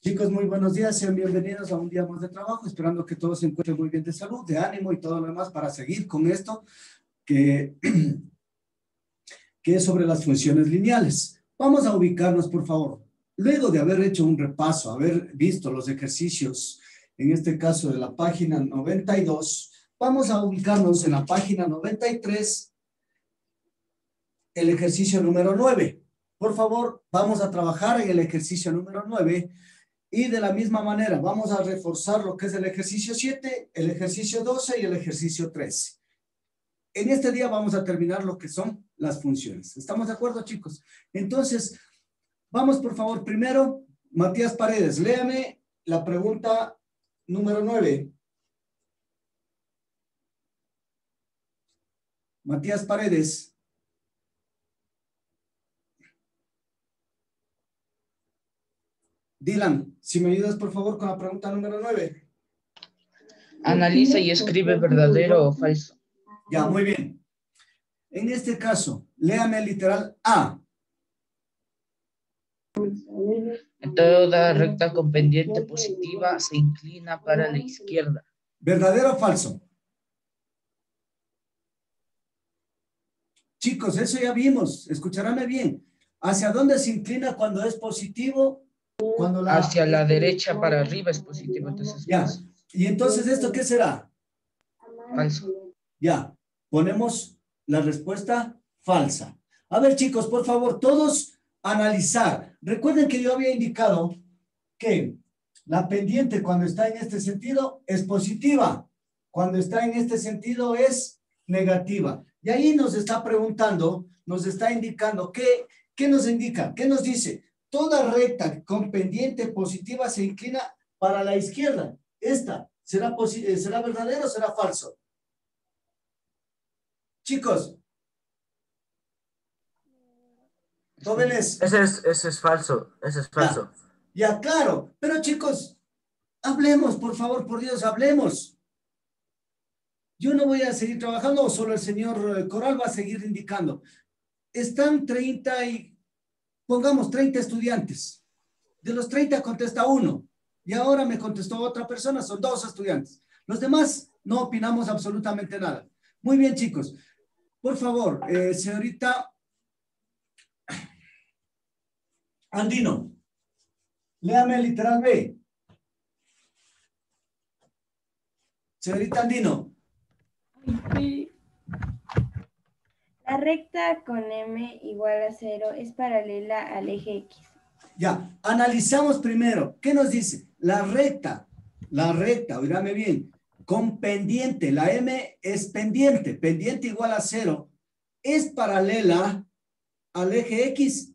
Chicos, muy buenos días, sean bienvenidos a un día más de trabajo, esperando que todos se encuentren muy bien de salud, de ánimo y todo lo demás para seguir con esto que, que es sobre las funciones lineales. Vamos a ubicarnos, por favor. Luego de haber hecho un repaso, haber visto los ejercicios, en este caso de la página 92, vamos a ubicarnos en la página 93, el ejercicio número 9. Por favor, vamos a trabajar en el ejercicio número 9. Y de la misma manera, vamos a reforzar lo que es el ejercicio 7, el ejercicio 12 y el ejercicio 13. En este día vamos a terminar lo que son las funciones. ¿Estamos de acuerdo, chicos? Entonces, vamos por favor primero, Matías Paredes, léame la pregunta número 9. Matías Paredes. Dylan, si me ayudas por favor con la pregunta número 9. Analiza y escribe verdadero o falso. Ya, muy bien. En este caso, léame el literal A. En toda recta con pendiente positiva se inclina para la izquierda. ¿Verdadero o falso? Chicos, eso ya vimos. Escucharáme bien. ¿Hacia dónde se inclina cuando es positivo? Hacia la derecha para arriba es positivo, entonces ya. falso. ¿Y entonces esto qué será? Falso. Ya. Ponemos la respuesta falsa. A ver, chicos, por favor, todos analizar. Recuerden que yo había indicado que la pendiente cuando está en este sentido es positiva. Cuando está en este sentido es negativa. Y ahí nos está preguntando, nos está indicando, ¿qué nos indica? ¿Qué nos dice? Toda recta con pendiente positiva se inclina para la izquierda. ¿Esta será verdadero o será falso? Chicos. Jóvenes. Ese es falso, ese es falso. Ya, claro. Pero chicos, hablemos, por favor, por Dios, hablemos. Yo no voy a seguir trabajando, o solo el señor Coral va a seguir indicando. Están 30 estudiantes. De los 30 contesta uno. Y ahora me contestó otra persona, son 2 estudiantes. Los demás no opinamos absolutamente nada. Muy bien, chicos. Por favor, señorita Andino, léame el literal B. Señorita Andino. La recta con M igual a 0 es paralela al eje X. Ya, analizamos primero. ¿Qué nos dice? La recta, oídame bien, con pendiente, la M es pendiente, pendiente igual a 0, es paralela al eje X.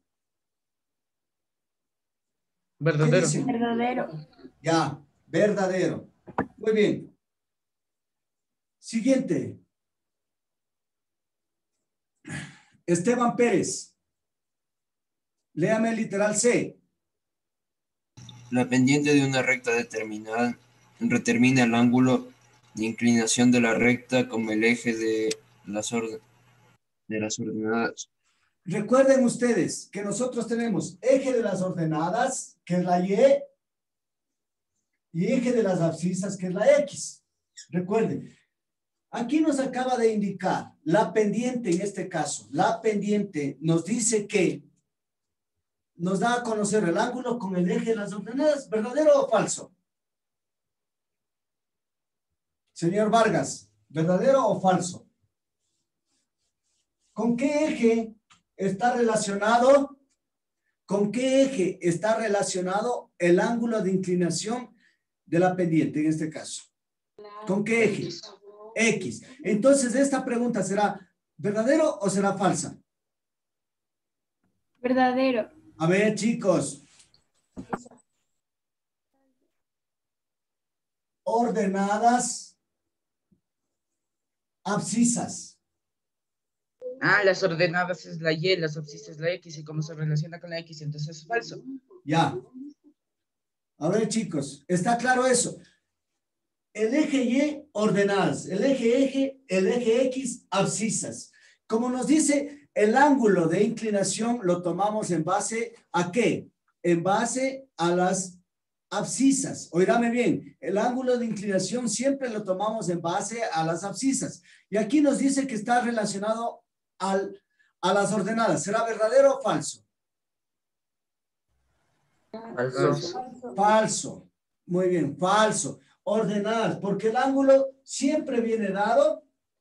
Verdadero. Verdadero. Ya, verdadero. Muy bien. Siguiente. Esteban Pérez. Léame el literal C. La pendiente de una recta determinada determina el ángulo de inclinación de la recta como el eje de las ordenadas. Recuerden ustedes que nosotros tenemos eje de las ordenadas, que es la Y eje de las abscisas, que es la X. Recuerden, aquí nos acaba de indicar la pendiente, en este caso, la pendiente nos dice que nos da a conocer el ángulo con el eje de las ordenadas, ¿verdadero o falso? Señor Vargas, ¿verdadero o falso? ¿Con qué eje está relacionado? ¿Con qué eje está relacionado el ángulo de inclinación de la pendiente en este caso? ¿Con qué eje? X. Entonces, esta pregunta será ¿verdadero o será falsa? Verdadero. A ver, chicos. Ordenadas, abscisas. Las ordenadas es la Y, las abscisas es la X, y como se relaciona con la X, entonces es falso. Ya. A ver, chicos, ¿está claro eso? El eje Y, ordenadas. El eje X, abscisas. Como nos dice, el ángulo de inclinación lo tomamos en base ¿a qué? En base a las abscisas. Oírame bien, el ángulo de inclinación siempre lo tomamos en base a las abscisas. Y aquí nos dice que está relacionado a las ordenadas. ¿Será verdadero o falso? Falso. Falso. Muy bien, falso. Ordenadas, porque el ángulo siempre viene dado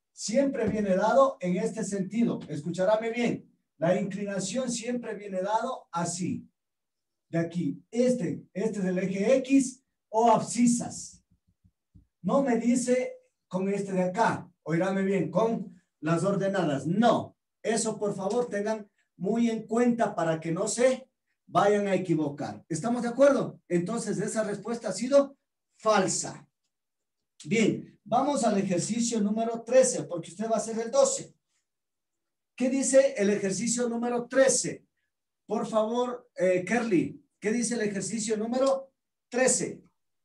en este sentido. Escucharáme bien. La inclinación siempre viene dado así. De aquí. Este es el eje X o abscisas. No me dice con este de acá. Oírame bien, con las ordenadas. No. Eso, por favor, tengan muy en cuenta para que no se vayan a equivocar. ¿Estamos de acuerdo? Entonces, esa respuesta ha sido falsa. Bien, vamos al ejercicio número 13, porque usted va a hacer el 12. ¿Qué dice el ejercicio número 13? Por favor, Kerly, ¿qué dice el ejercicio número 13?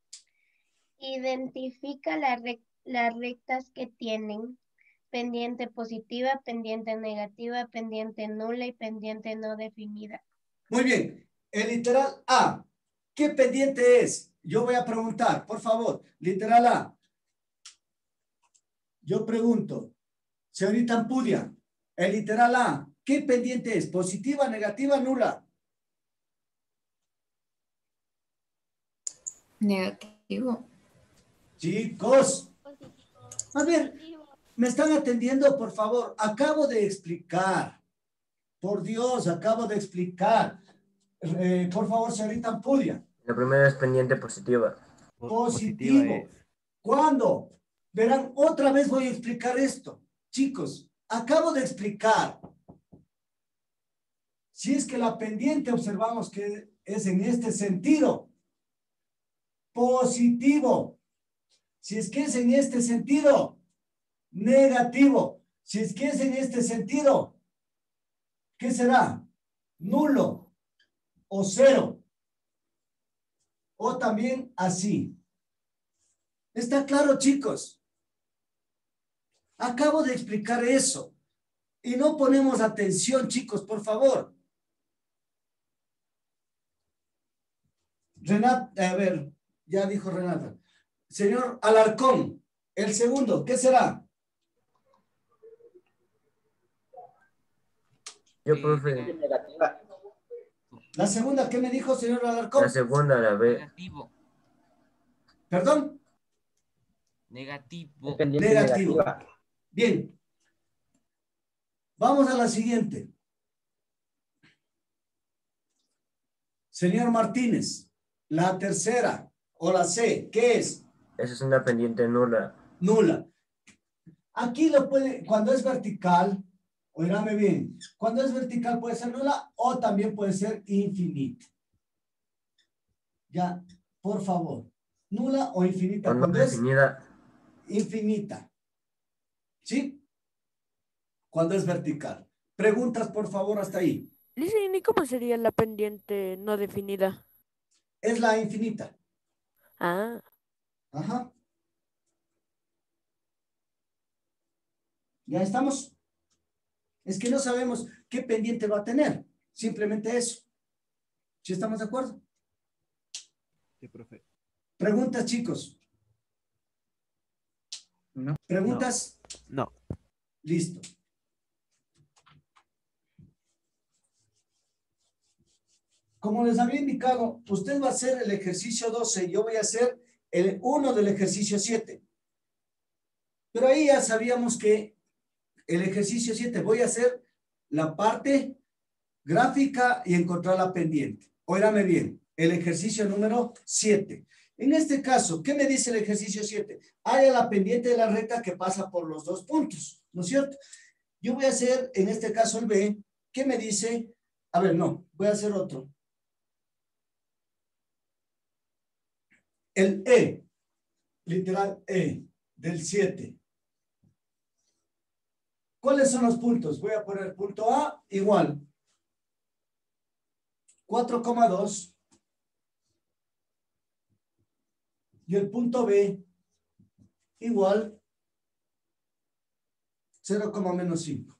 Identifica las rectas que tienen pendiente positiva, pendiente negativa, pendiente nula y pendiente no definida. Muy bien. El literal A, ¿qué pendiente es? Yo voy a preguntar, por favor. Literal A. Yo pregunto, señorita Ampudia, el literal A, ¿qué pendiente es? ¿Positiva, negativa, nula? Negativo. Chicos, a ver, ¿me están atendiendo, por favor? Acabo de explicar. Por Dios, acabo de explicar. Por favor, señorita Ampudia. La primera es pendiente positiva. Positivo. ¿Cuándo? Verán, otra vez voy a explicar esto. Chicos, acabo de explicar. Si es que la pendiente observamos que es en este sentido. Positivo. Si es que es en este sentido. Negativo. Si es que es en este sentido. ¿Qué será? Nulo o cero. O también así. ¿Está claro, chicos? Acabo de explicar eso. Y no ponemos atención, chicos, por favor. Renata, a ver, ya dijo Renata. Señor Alarcón, el segundo, ¿qué será? Yo, profe, Negativa. La segunda, ¿qué me dijo, señor Alarcón? la segunda, la B. Negativo. ¿Perdón? Negativo. Pendiente Negativo. negativa. Bien. Vamos a la siguiente. Señor Martínez, la tercera o la C, ¿qué es? Esa es una pendiente nula. Nula. Aquí lo puede, cuando es vertical, oírame bien, cuando es vertical puede ser nula o también puede ser infinita. Ya, por favor. Nula o infinita. O no Cuando es definida. infinita. ¿Sí? Cuando es vertical. Preguntas, por favor, hasta ahí. Listen, ¿y cómo sería la pendiente no definida? Es la infinita. Ah, Ajá. ¿Ya estamos? Es que no sabemos qué pendiente va a tener. Simplemente eso. ¿Sí estamos de acuerdo? Sí, profe. Preguntas, chicos. No. ¿Preguntas? No. Listo. Como les había indicado, usted va a hacer el ejercicio 12 y yo voy a hacer el 1 del ejercicio 7. Pero ahí ya sabíamos que el ejercicio 7 voy a hacer la parte gráfica y encontrar la pendiente. Óigame bien, el ejercicio número 7. En este caso, ¿qué me dice el ejercicio 7? Haya la pendiente de la recta que pasa por los dos puntos, ¿no es cierto? Yo voy a hacer, en este caso, el B. ¿Qué me dice? A ver, no, voy a hacer otro. El E, literal E, del 7. ¿Cuáles son los puntos? Voy a poner punto A igual 4,2 y el punto B igual 0,-5.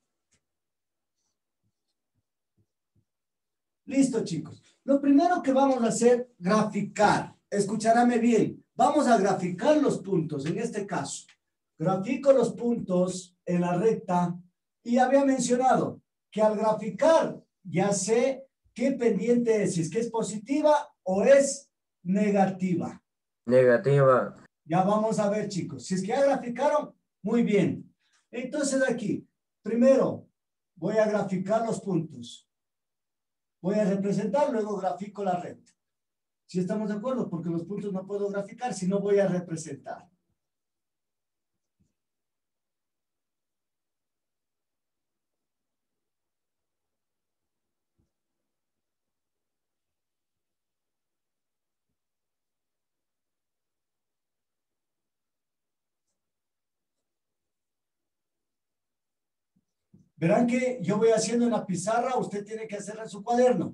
Listo, chicos. Lo primero que vamos a hacer, graficar. escúchame bien. Vamos a graficar los puntos en este caso. Grafico los puntos en la recta y había mencionado que al graficar ya sé qué pendiente es, si es que es positiva o es negativa. Negativa. Ya vamos a ver, chicos. Si es que ya graficaron, muy bien. Entonces aquí, primero voy a graficar los puntos. Voy a representar, luego grafico la recta. Si estamos de acuerdo, porque los puntos no puedo graficar, si no voy a representar. Verán que yo voy haciendo en la pizarra, usted tiene que hacerla en su cuaderno.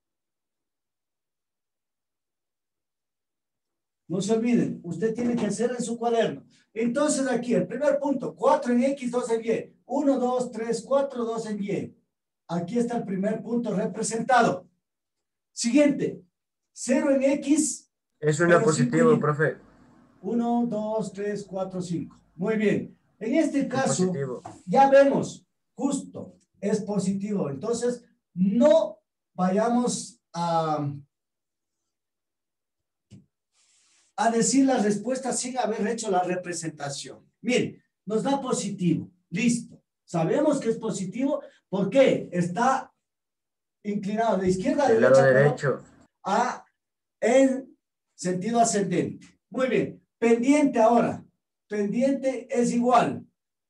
No se olviden, usted tiene que hacerla en su cuaderno. Entonces aquí, el primer punto, 4 en X, 2 en Y. 1, 2, 3, 4, 2 en Y. Aquí está el primer punto representado. Siguiente, 0 en X. Es una positivo, profe. 1, 2, 3, 4, 5. Muy bien. En este caso, Positivo. ya vemos, justo, es positivo. Entonces, no vayamos a decir la respuesta sin haber hecho la representación. Miren, nos da positivo. Listo. Sabemos que es positivo. ¿Por qué? Está inclinado de izquierda a Del derecha, lado pero derecho. en sentido ascendente. Muy bien. Pendiente ahora. Pendiente es igual.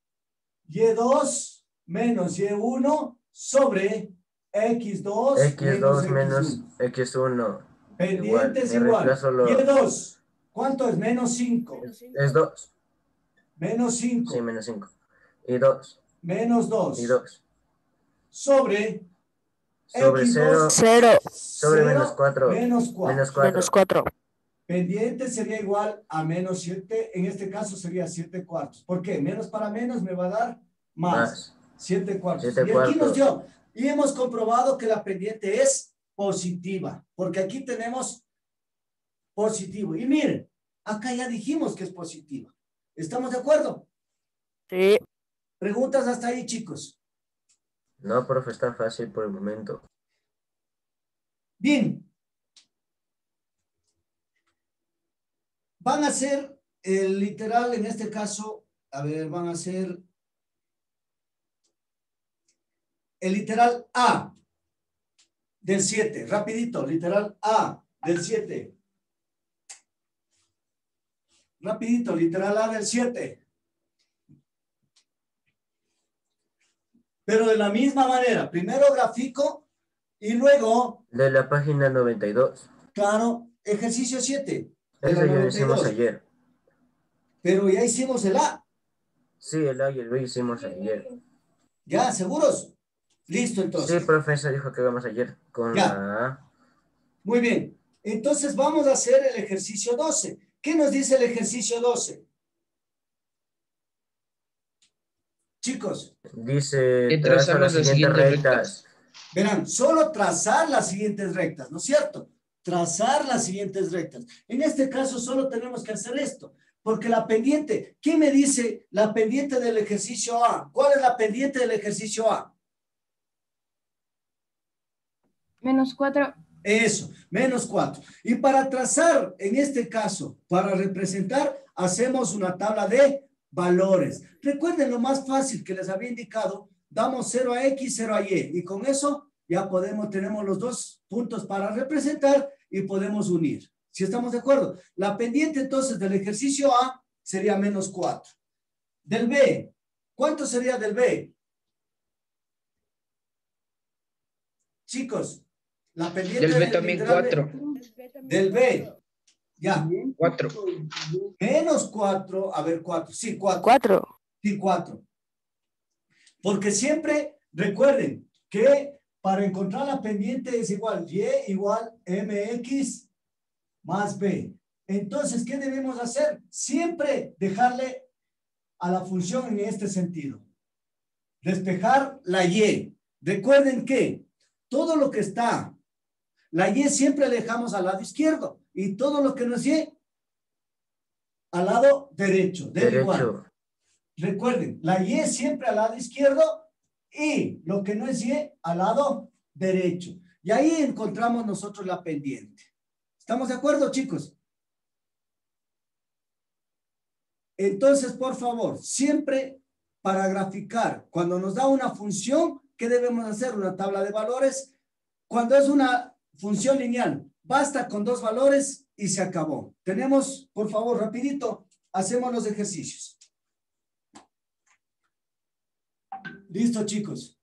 Y2 menos Y1 sobre X2 X2 menos X1. X1. Pendiente es Me igual. reemplazo lo- Y2. ¿Cuánto es? Menos 5. Es 2. Menos 5. Sí, menos 5. Y 2. Menos 2. Y 2. Sobre Sobre X2. 0. 0 Sobre menos 4. Menos 4. Menos 4. menos 4. Pendiente sería igual a menos 7. En este caso sería 7 cuartos. ¿Por qué? Menos para menos me va a dar más. 7 cuartos. 7 y aquí nos cuartos. dio. Y hemos comprobado que la pendiente es positiva. Porque aquí tenemos positivo. Y miren, acá ya dijimos que es positiva. ¿Estamos de acuerdo? Sí. Preguntas hasta ahí, chicos. No, profe, está fácil por el momento. Bien. Van a ser el literal, en este caso, a ver, van a ser el literal A del 7. Rapidito, literal A del 7. Rapidito, literal A del 7. Pero de la misma manera, primero grafico y luego, De la página 92. claro, ejercicio 7. de la Eso ya lo hicimos 92. ayer. Pero ya hicimos el A. Sí, el A y el B hicimos ayer. ¿Ya? ¿Seguros? Listo, Sí, entonces. profesor dijo que vamos ayer con Ya. la A. Muy bien. Entonces vamos a hacer el ejercicio 12. ¿Qué nos dice el ejercicio 12? Chicos, Dice, Que traza trazamos las las siguientes siguientes rectas. verán, solo trazar las siguientes rectas, ¿no es cierto? Trazar las siguientes rectas. En este caso solo tenemos que hacer esto, porque la pendiente, ¿quién me dice la pendiente del ejercicio A? ¿Cuál es la pendiente del ejercicio A? Menos 4. Eso, menos 4. Y para trazar, en este caso, para representar, hacemos una tabla de valores. Recuerden lo más fácil que les había indicado, damos 0 a X, 0 a Y, y con eso ya tenemos los dos puntos para representar y podemos unir. ¿Sí estamos de acuerdo? La pendiente entonces del ejercicio A sería menos 4. Del B, ¿cuánto sería del B? Chicos, la pendiente Del B también literal 4. del B, ya, 4. menos 4, a ver, 4, sí, 4. 4. Sí, 4. Porque siempre recuerden que para encontrar la pendiente es igual Y igual MX más B. Entonces, ¿qué debemos hacer? Siempre dejarle a la función en este sentido. Despejar la Y. Recuerden que todo lo que está, la Y siempre le dejamos al lado izquierdo y todo lo que no es Y al lado derecho, del igual. Derecho. Recuerden, la Y siempre al lado izquierdo y lo que no es Y al lado derecho. Y ahí encontramos nosotros la pendiente. ¿Estamos de acuerdo, chicos? Entonces, por favor, siempre para graficar, cuando nos da una función, ¿qué debemos hacer? Una tabla de valores. Cuando es una función lineal, basta con 2 valores y se acabó. Tenemos, por favor, rapidito, hacemos los ejercicios. Listo, chicos.